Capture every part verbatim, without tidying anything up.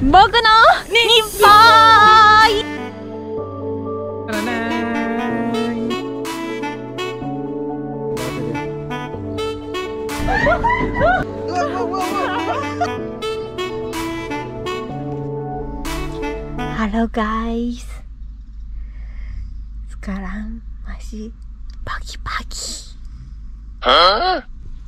僕の日杯。Halo guys, sekarang masih pagi-pagi. Hah?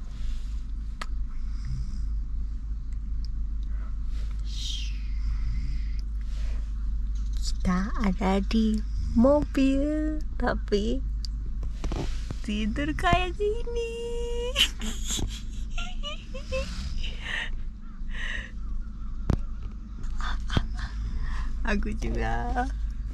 Kita ada di mobil, tapi tidur kayak gini. Aku juga.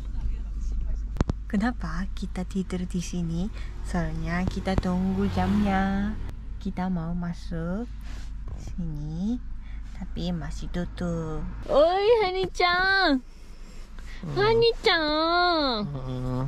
Kenapa kita tidur di sini? Soalnya kita tunggu jamnya. Kita mau masuk sini, tapi masih tutup. Oi, Hani-chan. Hmm. Hani-chan. Hmm.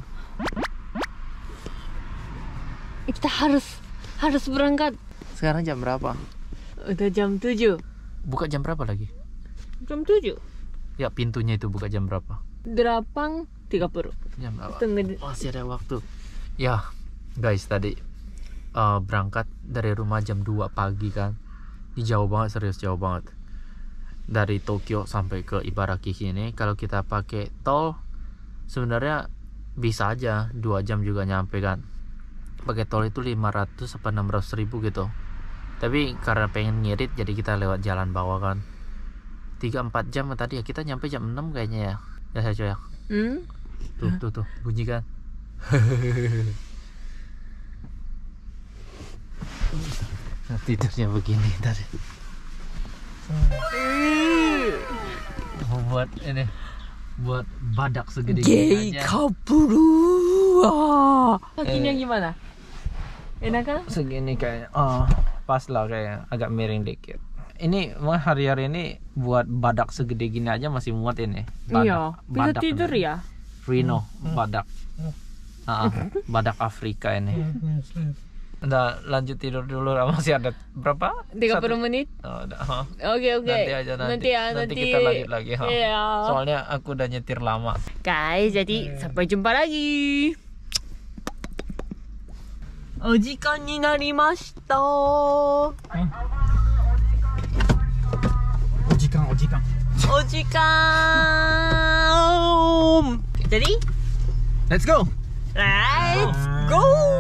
Kita harus harus berangkat. Sekarang jam berapa? Udah jam tujuh. Buka jam berapa lagi? Jam tujuh. Ya, pintunya itu buka jam berapa? delapan tiga puluh. Jam berapa? Tengah... Masih ada waktu. Ya, guys, tadi uh, berangkat dari rumah jam dua pagi kan. Ini jauh banget, serius jauh banget. Dari Tokyo sampai ke Ibaraki ini, kalau kita pakai tol sebenarnya bisa aja dua jam juga nyampe kan. Pakai tol itu lima ratus apa enam ratus ribu gitu. Tapi karena pengen ngirit, jadi kita lewat jalan bawah kan. tiga empat jam tadi ya, kita nyampe jam enam kayaknya ya. Ya saya coy ya. Hmm? Tuh, tuh, tuh, bunyi kan. Tidurnya begini tadi. Mau buat ini, buat badak segede gini aja. Kaburu. Kakinya gimana? Enak kan? Segini kayaknya. Oh, pas lah kayaknya, agak miring dikit. Ini hari-hari ini buat badak segede gini aja masih muat ini. Badak, iya, bisa badak tidur ini. Ya? Rhino, badak. Uh, badak Afrika ini. Udah lanjut tidur dulu, masih ada berapa? tiga puluh menit. Oh, udah. Huh. Oke, oke. Nanti aja nanti. Nanti, ya, nanti, nanti kita lanjut lagi. Huh. Iya. Soalnya aku udah nyetir lama. Guys, jadi sampai jumpa lagi. Ojikan ni narimashita. Ojikan, ojikan. Ojikan. Jadi, let's go. Let's go.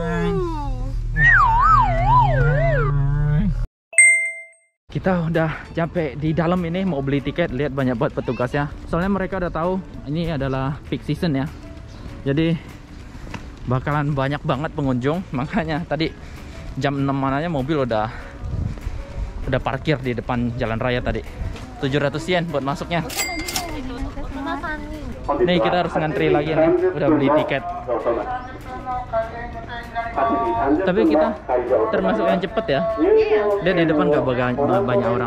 Kita udah sampai di dalam ini, mau beli tiket. Lihat banyak banget petugasnya. Soalnya mereka udah tahu ini adalah peak season ya. Jadi bakalan banyak banget pengunjung. Makanya tadi jam enam mananya mobil udah udah parkir di depan jalan raya tadi. tujuh ratus yen buat masuknya. Nih kita harus ngantri lagi nih. Udah beli tiket. Tapi kita termasuk yang cepet ya. Lihat di depan gak banyak orang.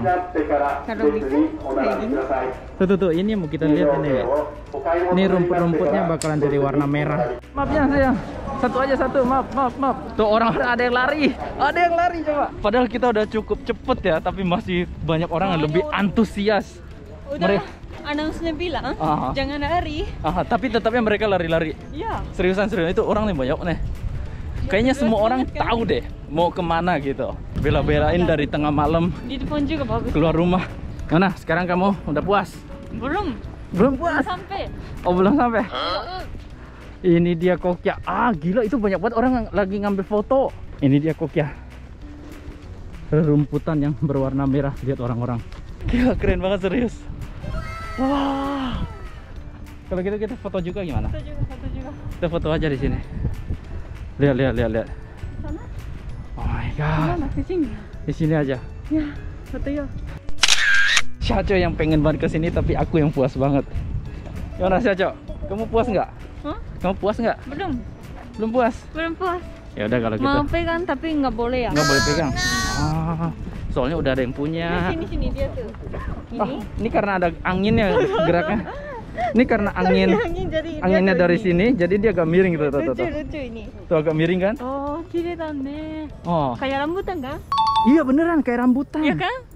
Tuh tuh tuh, ini mau kita lihat ini. Ini rumput-rumputnya bakalan jadi warna merah. Maaf ya sayang, satu aja satu, maaf maaf maaf. Tuh orang-orang ada yang lari, ada yang lari coba. Padahal kita udah cukup cepet ya, tapi masih banyak orang yang lebih antusias. Udah, announce-nya bilang Aha. jangan lari. Aha, tapi tetapnya mereka lari-lari. Iya. Seriusan seriusan itu orang nih banyak nih. Kayaknya semua orang kan tahu deh mau kemana gitu. Bela-belain dari tengah malam. Di depan juga bagus. Keluar rumah. Mana? Sekarang kamu udah puas? Belum. Belum puas? Belum sampai. Oh belum sampai? Huh? Ini dia Kokya. Ah gila, itu banyak banget orang yang lagi ngambil foto. Ini dia Kokya. Rumputan yang berwarna merah. Lihat orang-orang. Gila keren banget serius. Wah. Kalau gitu kita foto juga gimana? Foto juga, foto juga. Kita foto aja di sini. Lihat, lihat, lihat, lihat. Sana? Oh my god. Mana? Di sini. Di sini aja. Ya, foto ya. Syaco yang pengen banget ke sini, tapi aku yang puas banget. Gimana Syaco? Kamu puas nggak? Hah? Kamu puas nggak? Belum. Belum puas? Belum puas. Ya udah kalau gitu. Mau pegang tapi nggak boleh ya? Nggak boleh pegang. Ah, soalnya udah ada yang punya. Sini sini dia tuh. Ini. Oh, ini karena ada anginnya geraknya. Ini karena angin, angin jadi anginnya dari sini, jadi dia agak miring tuh, tuh, tuh, tuh. Lucu-lucu ini. Tuh agak miring kan? Oh, kiri dan nih. Oh. Kayak rambutan kan? Iya beneran kayak rambutan. Iya kan?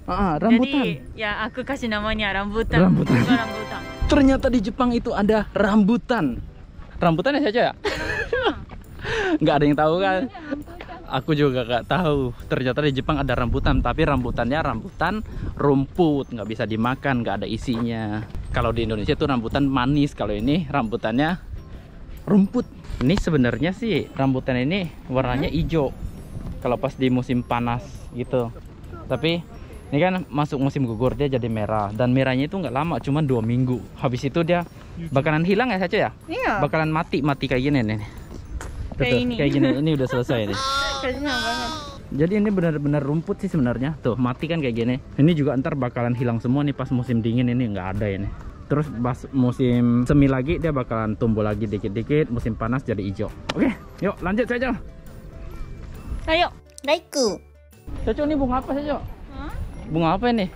Ah, rambutan. Jadi ya aku kasih namanya rambutan. Rambutan. Bukan rambutan. Ternyata di Jepang itu ada rambutan. Rambutan ya saja ya? Nggak ada yang tahu kan? Aku juga nggak tahu. Ternyata di Jepang ada rambutan, tapi rambutannya rambutan rumput, nggak bisa dimakan, nggak ada isinya. Kalau di Indonesia itu rambutan manis, kalau ini rambutannya rumput. Ini sebenarnya sih rambutan ini warnanya hijau kalau pas di musim panas gitu. Tapi ini kan masuk musim gugur, dia jadi merah, dan merahnya itu nggak lama, cuma dua minggu. Habis itu dia bakalan hilang ya saja ya? Iya. Bakalan mati, mati kayak gini nih. Kayak Betul, ini. kayak gini. Ini udah selesai nih. Kasihan banget. Jadi ini benar-benar rumput sih sebenarnya. Tuh mati kan kayak gini. Ini juga ntar bakalan hilang semua nih pas musim dingin, ini nggak ada ini. Terus pas musim semi lagi dia bakalan tumbuh lagi dikit-dikit. Musim panas jadi hijau. Oke, yuk lanjut saja. Ayo. Laiku. Cocok ini bunga apa saja? Hah? Bunga apa ini?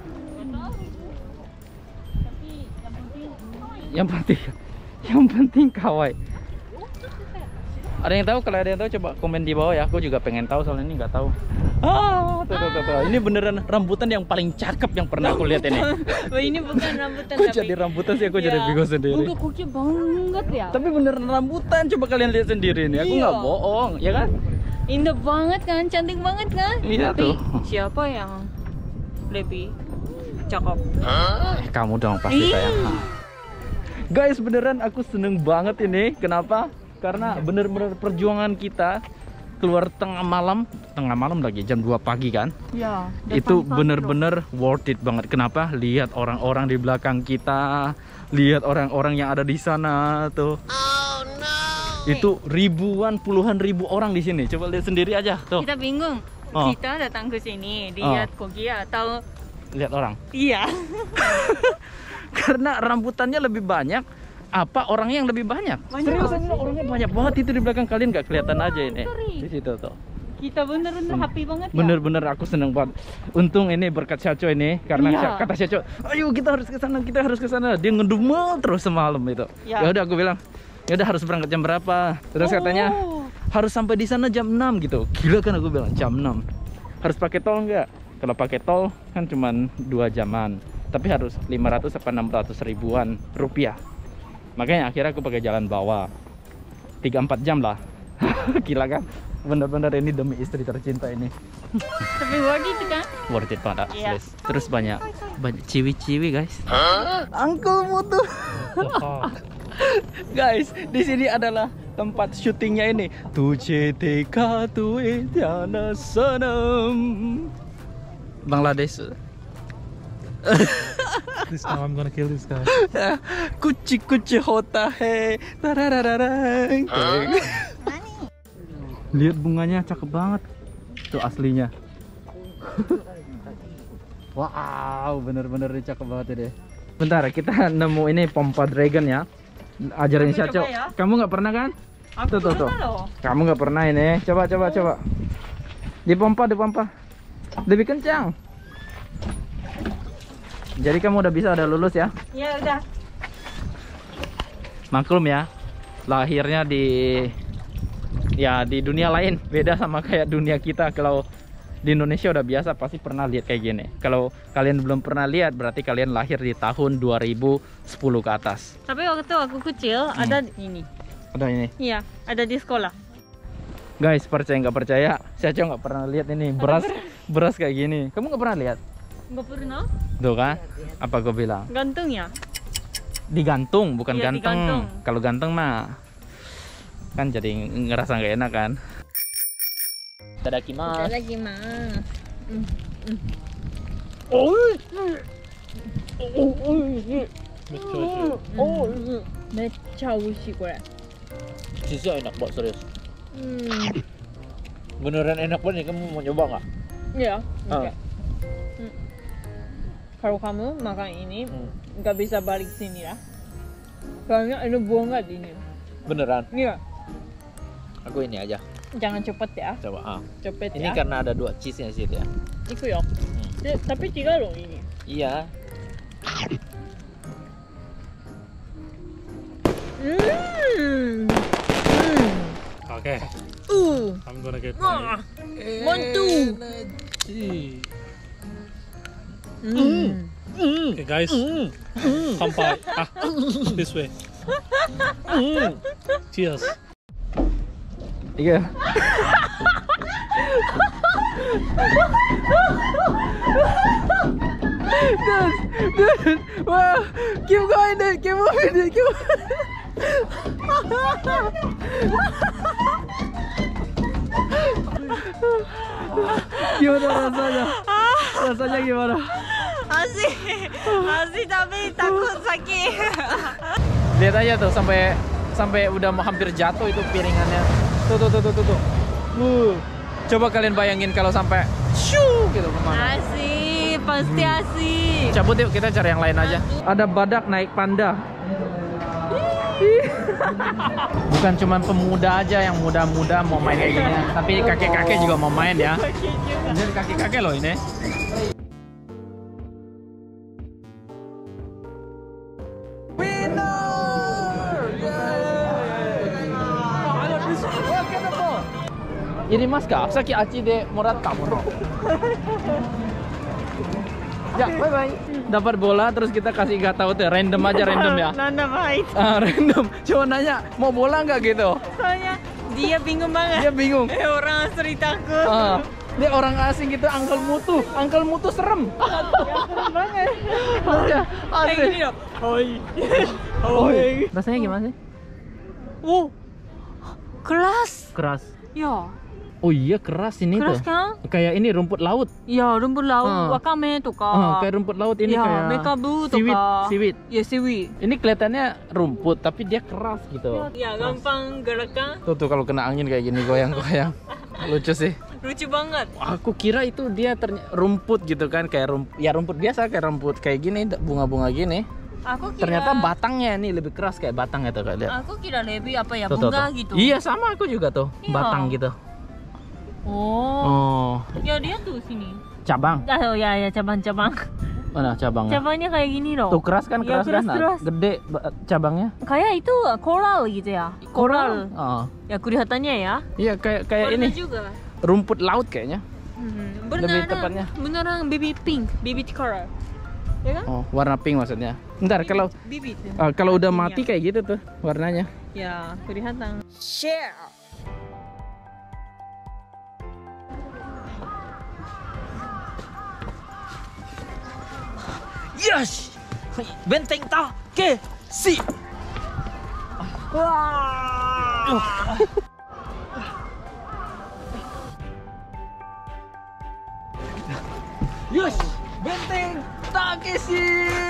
Tapi yang penting Yang penting, yang penting kawai. Ada yang tahu? Kalau ada yang tahu coba komen di bawah ya. Aku juga pengen tahu soalnya ini nggak tahu. Ah, tuh, tuh, tuh, tuh. Ini beneran rambutan yang paling cakep yang pernah aku lihat ini. oh, ini bukan rambutan Kok tapi jadi rambutan sih? Aku jadi bingung sendiri. Enggak kecil banget ya. Tapi beneran rambutan, coba kalian lihat sendiri nih. Aku Iya. nggak bohong, ya kan? Indah banget kan, cantik banget kan? Iya Tapi tuh. siapa yang lebih cakep? Eh, kamu dong pasti Ih. sayang. Guys, beneran aku seneng banget ini. Kenapa? Karena bener-bener perjuangan kita keluar tengah malam, tengah malam lagi jam dua pagi kan? Ya. Itu bener-bener worth it banget. Kenapa? Lihat orang-orang di belakang kita, lihat orang-orang yang ada di sana tuh. Itu ribuan, puluhan ribu orang di sini. Coba lihat sendiri aja tuh. Kita bingung. Oh. Kita datang ke sini lihat kogi atau Lihat orang. iya. Karena rambutannya lebih banyak, apa orangnya yang lebih banyak? Banyak. Seriusan ini orangnya banyak banget itu di belakang kalian, nggak kelihatan aja ini. Sorry. Di situ tuh. Kita bener-bener happy banget ya. Bener-bener aku seneng banget. Untung ini berkat Caco ini, karena Iya. Ca- kata Caco, ayo kita harus ke sana, kita harus ke sana. Dia ngedumel terus semalam itu. Ya. Ya udah aku bilang, ya udah harus berangkat jam berapa? Terus Oh. katanya harus sampai di sana jam enam gitu. Gila kan aku bilang jam enam. Harus pakai tol nggak? Kalau pakai tol kan cuman dua jaman. Tapi harus lima ratus apa enam ratus ribuan rupiah. Makanya akhirnya aku pakai jalan bawah. tiga empat jam lah. Gila kan? Bener-bener ini demi istri tercinta ini. Tapi worth it kan? Worth it banget. Iya. Serius. Terus banyak banyak ciwi-ciwi guys. Uncle Mutu. Guys, di sini adalah tempat syutingnya ini. Tuje teka tue tiana sanam. Bangladesh. This time I'm gonna kill this guy. Kuci kuci hota he. Tararararang. Lihat bunganya cakep banget. Itu aslinya. Wow, bener-bener cakep banget ini. Bentar, kita nemu ini pompa dragon ya. Ajarin Aku Caco. coba ya. Kamu nggak pernah kan? Aku Tuh, tuh, tuh. pernah loh. Kamu nggak pernah ini. Coba, coba, coba. Dipompa, dipompa. Lebih kencang. Jadi kamu udah bisa, udah lulus ya? Ya udah. Maklum ya, lahirnya di ya di dunia lain, beda sama kayak dunia kita. Kalau di Indonesia udah biasa, pasti pernah lihat kayak gini. Kalau kalian belum pernah lihat, berarti kalian lahir di tahun dua ribu sepuluh ke atas. Tapi waktu aku kecil Hmm. ada ini. Ada ini. Iya, ada di sekolah. Guys, percaya nggak percaya, saya coba nggak pernah lihat ini beras beras kayak gini. Kamu nggak pernah lihat? Nggak pernah? Tuh kan? Apa gue bilang? Gantung ya? Digantung, bukan Iya, ganteng. digantung. Kalau ganteng mah kan jadi ngerasa nggak enak kan? Tadakimasu. lagi mah. Oh, Mecha oishii kore. cheese enak banget serius. Hmm. Beneran enak banget. Kamu mau nyoba nggak? Iya. Ah. Oke. Hmm. Kalau kamu makan ini Hmm. nggak bisa balik sini ya. Soalnya ada bunga di ini. Beneran? Iya. Aku ini aja. Jangan cepet ya. Coba. Ah. Cepet Ini ya. karena ada dua cheese nya sih ya. Iku ya. Eh, tapi tiga loh ini. Iya. Hmm. Okay, Uh. I'm gonna get Wah. my Mantu. energy. Mm. Okay, guys. Kampai. Ah, this way. Cheers. Iya. Dude, dude, wow, keep going, dude, keep moving, dude, keep Gimana rasanya? Rasanya gimana? Asik, asik tapi takut sakit. Lihat aja tuh sampai sampai udah mau hampir jatuh itu piringannya. Tuh tuh tuh tuh tuh. tuh. Uh. Coba kalian bayangin kalau sampai shoo gitu kemana. Asik, pasti asik. Cabut yuk, kita cari yang lain aja. Ada badak naik panda. Bukan cuma pemuda aja yang muda-muda mau main kayak gini, tapi kakek-kakek juga mau main ya. Jadi kakek-kakek loh ini. Ini mas kak, saki aci de moratta mono. Ya, bye bye. Dapat bola terus kita kasih nggak tahu tuh, random aja random ya. Nanda baik. Ah, random. Cuma nanya mau bola nggak gitu. Soalnya dia bingung banget. Dia bingung. Eh, orang asli takut. Ah, dia orang asing gitu, Uncle Mutu. Uncle Mutu serem. Serem banget. Aja, Kayak gini loh. Hoi. Hoi. Rasanya gimana sih? Wow. Keras. Keras. Ya. Oh iya keras ini Keras tuh. kan? Kayak ini rumput laut. Ya, rumput laut, Ah. wakame と Ah, か. kayak rumput laut ini Ya, kayak mekabu と seaweed, か. seaweed. Ya, seaweed. Ini kelihatannya rumput tapi dia keras gitu. Ya, gampang gerakan. Tuh tuh kalau kena angin kayak gini goyang-goyang. Lucu sih. Lucu banget. Aku kira itu dia terny- rumput gitu kan, kayak rumput ya rumput biasa kayak rumput kayak gini, bunga-bunga gini. Aku kira Ternyata batangnya nih lebih keras kayak batang itu kayak dia. Aku kira lebih apa ya, Tuh, tuh, bunga tuh. gitu. Iya sama aku juga tuh, Iya. batang gitu. Oh. Oh, Ya, dia tuh sini. cabang. Oh ya, ya cabang-cabang. Mana cabangnya? Cabangnya kayak gini loh. Tuh keras kan, Ya, keras kan? Nah, keras. gede ba- cabangnya. Kayak itu koral gitu ya. Koral. Oh. Ya, kelihatannya ya. Iya kayak kayak Warna ini juga. rumput laut kayaknya. Hmm, Lebih beneran, tepatnya. beneran baby pink, baby coral. Ya kan? Oh, warna pink maksudnya. Ntar kalau Bibit. uh, kalau udah mati kayak gitu tuh warnanya. Ya, kelihatan. Share. Yes! Benteng tak ke si. Wah. Yes! Benteng Takeshi.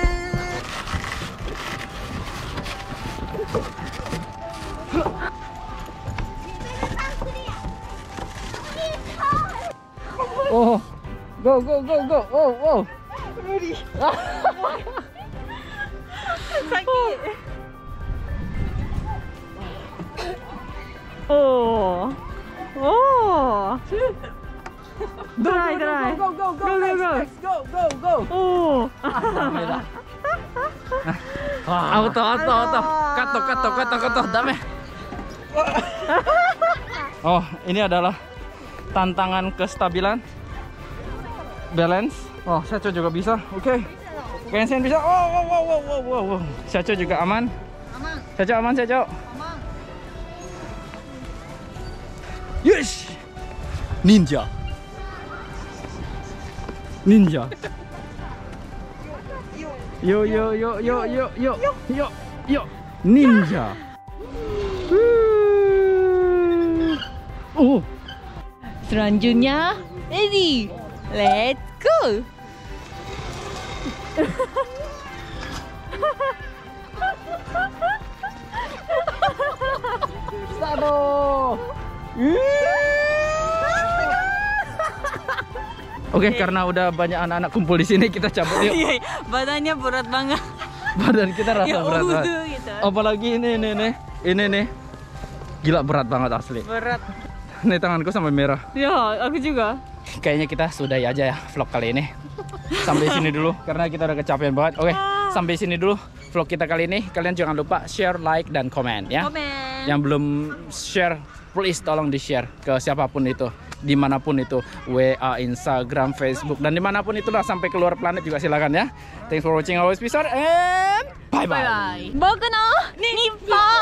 Oh, go go go go. Oh, oh. Sakit. Oh. Oh. Try, try. Go go go Go, go, go. next, next, go go go. Oh. Auto auto auto. Kato kato kato kato. Dame. Oh, ini adalah tantangan kestabilan balance. Oh, Sacho juga bisa. Oke. Okay. Kensen bisa. Oh, wow wow wow wow wow. wow. Sacho juga aman. Aman. Sacho aman, Sacho. Aman. Yes. Ninja. Ninja. Yo yo yo yo yo yo yo yo ninja. Oh. Selanjutnya, ready. Let's go. Sado. Oke, karena udah banyak anak-anak kumpul di sini, kita cabut yuk. Iya, badannya berat banget. Badan kita rasa Ya, berat banget. udah gitu. Apalagi ini nih nih, ini nih. Gila berat banget asli. Berat. Nih tanganku sampai merah. Ya, aku juga. Kayaknya kita sudahi aja ya vlog kali ini. Sampai sini dulu karena kita udah kecapean banget. Oke, sampai sini dulu vlog kita kali ini. Kalian jangan lupa share, like, dan komen ya. Komen. Yang belum share, please tolong di-share ke siapapun itu. dimanapun itu, W A, Instagram, Facebook, dan dimanapun itulah sampai keluar planet juga silakan ya. Thanks for watching our episode and bye bye. 僕の日本